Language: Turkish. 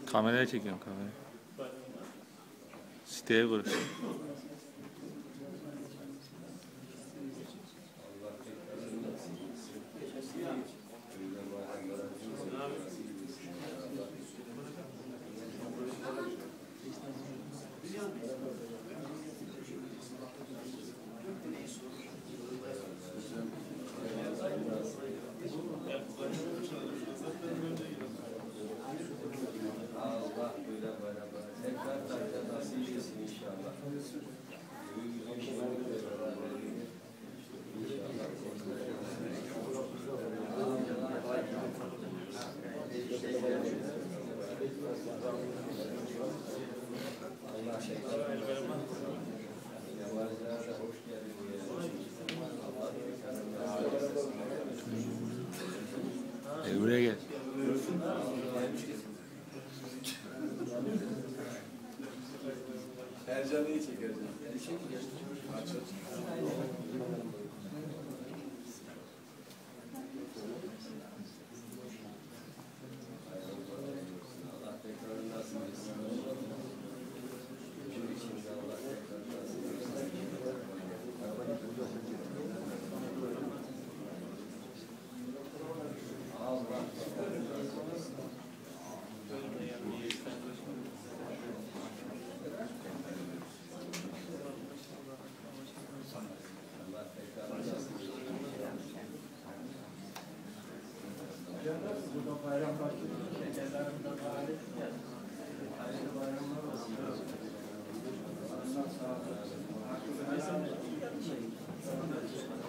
Kameraya çekiyorum kamerayı. Siteye burası. Allah böyle beraber tekrar takdir nasip etsin inşallah. Allah şekil yavaşlara hoş geldiniz. Buraya gel. Ercan'ı iyi çeker. Allah tekrar nasip etsin. Gün içinde Allah tekrar nasip etsin. Allah tekrar nasip etsin. Burada bayram başlıyor. Şekerlerinde bahane ya. Hayırlı bayramlar olsun. Allah sağ olun.